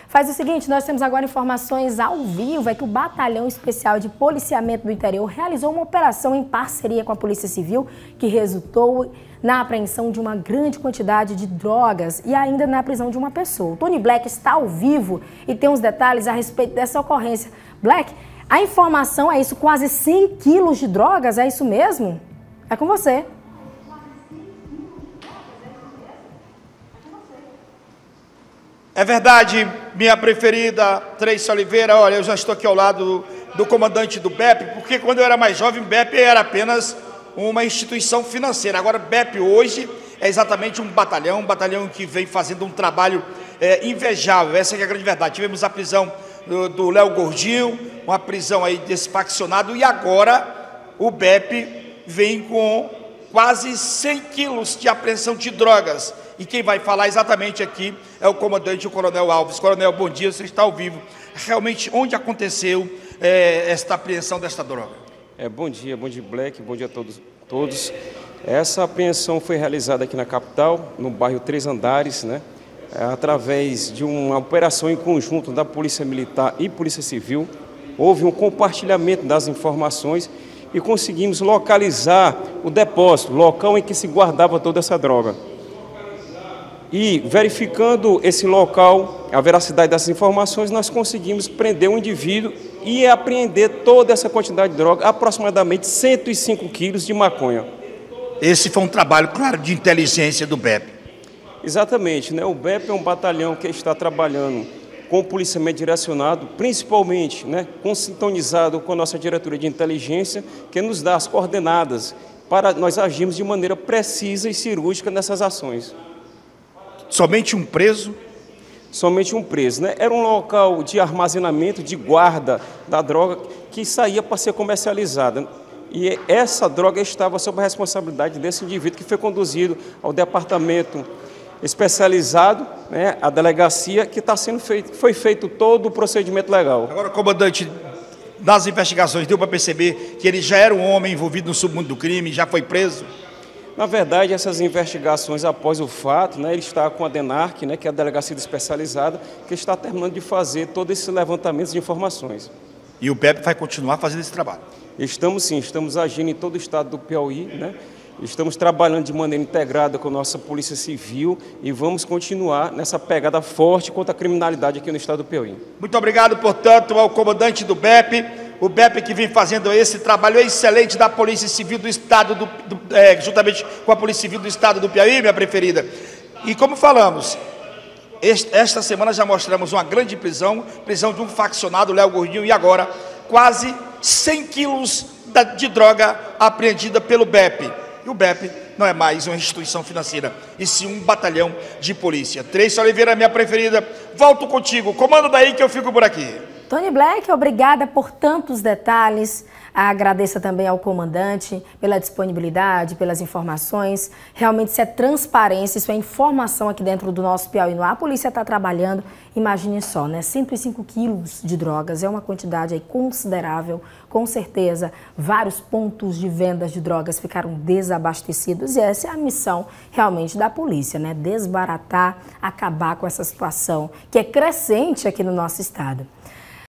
Faz o seguinte, nós temos agora informações ao vivo, é que o Batalhão Especial de Policiamento do Interior realizou uma operação em parceria com a Polícia Civil que resultou na apreensão de uma grande quantidade de drogas e ainda na prisão de uma pessoa. O Tony Black está ao vivo e tem uns detalhes a respeito dessa ocorrência. Black, a informação é isso, quase 100 quilos de drogas, é isso mesmo? É com você. É verdade, minha preferida, Tracy Oliveira. Olha, eu já estou aqui ao lado do comandante do BEP, porque quando eu era mais jovem, o BEP era apenas uma instituição financeira. Agora, o BEP hoje é exatamente um batalhão que vem fazendo um trabalho invejável. Essa é a grande verdade. Tivemos a prisão do Léo Gordinho, uma prisão aí desse faccionado, e agora o BEP vem com quase 100 quilos de apreensão de drogas. E quem vai falar exatamente aqui é o comandante, o Coronel Alves. Coronel, bom dia, você está ao vivo. Realmente, onde aconteceu esta apreensão desta droga? Bom dia, Black, bom dia a todos. Essa apreensão foi realizada aqui na capital, no bairro Três Andares, né? Através de uma operação em conjunto da Polícia Militar e Polícia Civil. Houve um compartilhamento das informações e conseguimos localizar o depósito, local em que se guardava toda essa droga. E verificando esse local, a veracidade dessas informações, nós conseguimos prender um indivíduo e apreender toda essa quantidade de droga, aproximadamente 105 quilos de maconha. Esse foi um trabalho, claro, de inteligência do BEP. Exatamente, né? O BEP é um batalhão que está trabalhando com o policiamento direcionado, principalmente, né, sintonizado com a nossa diretoria de inteligência, que nos dá as coordenadas para nós agirmos de maneira precisa e cirúrgica nessas ações. Somente um preso? Somente um preso, né? Era um local de armazenamento, de guarda da droga que saía para ser comercializada. E essa droga estava sob a responsabilidade desse indivíduo que foi conduzido ao departamento especializado, né, a delegacia, que está sendo feito, foi feito todo o procedimento legal. Agora, comandante, nas investigações deu para perceber que ele já era um homem envolvido no submundo do crime, já foi preso? Na verdade, essas investigações após o fato, né, ele está com a DENARC, né, que é a delegacia especializada, que está terminando de fazer todo esse levantamento de informações. E o BEP vai continuar fazendo esse trabalho? Estamos sim, estamos agindo em todo o estado do Piauí, né? Estamos trabalhando de maneira integrada com a nossa Polícia Civil e vamos continuar nessa pegada forte contra a criminalidade aqui no estado do Piauí. Muito obrigado, portanto, ao comandante do BEP, o BEP que vem fazendo esse trabalho excelente da Polícia Civil do Estado, juntamente com a Polícia Civil do Estado do Piauí, minha preferida. E como falamos, esta semana já mostramos uma grande prisão de um faccionado, Léo Gordinho, e agora quase 100 quilos de droga apreendida pelo BEP. E o BEP não é mais uma instituição financeira, e sim um batalhão de polícia. Tracy Oliveira, minha preferida, volto contigo. Comanda daí que eu fico por aqui. Tony Black, obrigada por tantos detalhes. Agradeço também ao comandante pela disponibilidade, pelas informações. Realmente isso é transparência, isso é informação aqui dentro do nosso Piauí. A polícia está trabalhando, imagine só, né? 105 quilos de drogas, é uma quantidade aí considerável. Com certeza, vários pontos de vendas de drogas ficaram desabastecidos e essa é a missão realmente da polícia, né? Desbaratar, acabar com essa situação que é crescente aqui no nosso estado.